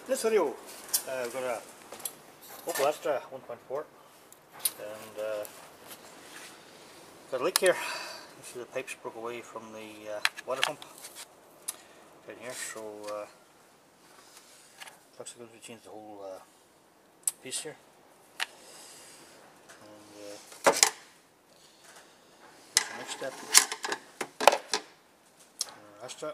In this video, I've got a Opel Astra 1.4 and got a leak here. You see the pipes broke away from the water pump down here, so looks like we change the whole piece here. And the next step, Astra.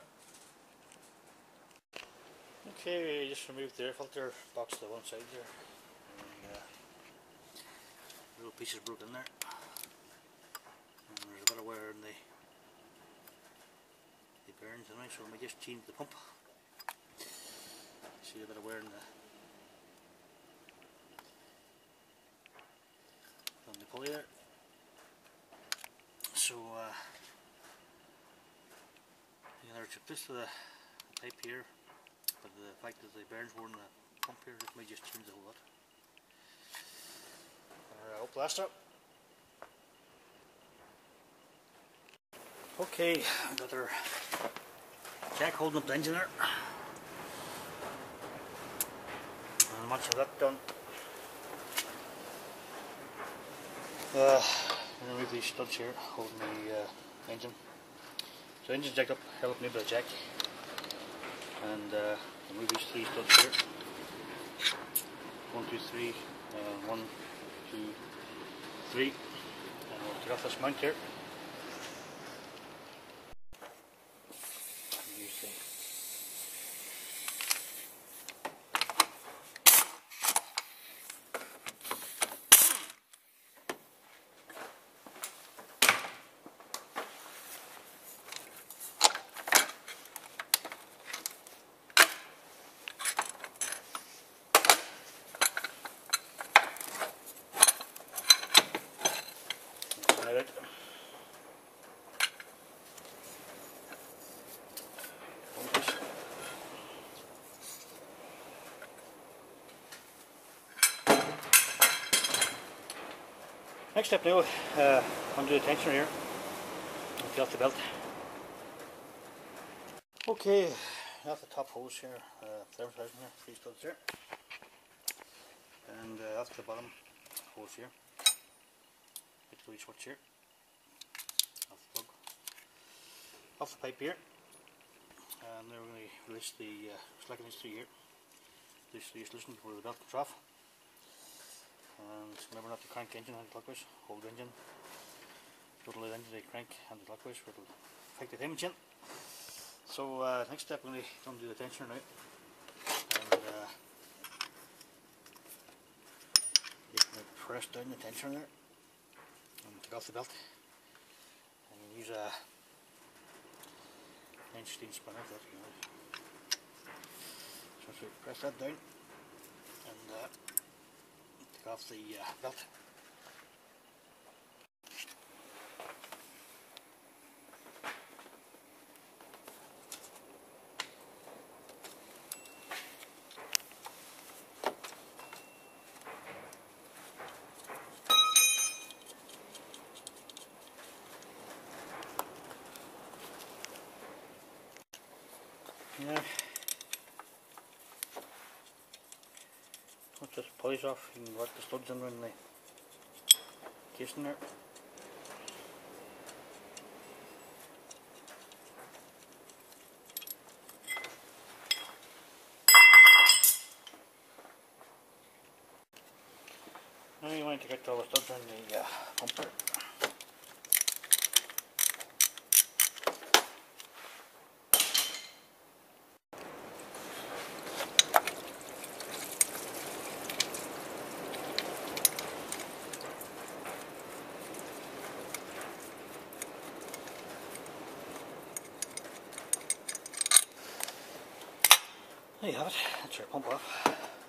Okay, just removed the air filter box to one side there. And, little pieces broke in there. And there's a bit of wear in the bearings anyway, so we just change the pump. See a bit of wear in the pulley there. So you can either chip this to the pipe here, but the fact that the bearings were in the pump here, this may just change the whole lot. Opel Astra. Okay, got our jack holding up the engine there. And much of that done. Remove these studs here holding the engine. So the engine's jacked up, held up maybe by a jack. And remove these three studs here. 1, 2, 3, 1, 2, 3. And we'll take off this mount here. It. Next step now, undo the tensioner here and fill off the belt. Okay, off the top hose here, thermostat here, 3 studs here, and off the bottom hose here. The switch here, off the plug, off the pipe here, and then we're going to release the slacken these three here. These three is loosened for the belt comes off. And remember not to crank engine anti-clockwise, hold engine, total the engine to crank anti-clockwise for it will affect the time machine. So next step we're going to undo the tensioner now, and you can press down the tensioner there. And take off the belt and you use a 9/16 spanner for that. So press that down and take off the belt. Yeah. Once this polish off, you can work the studs in around the casing there. Now you want to get all the studs around the pumper. There you have it, that's your pump off.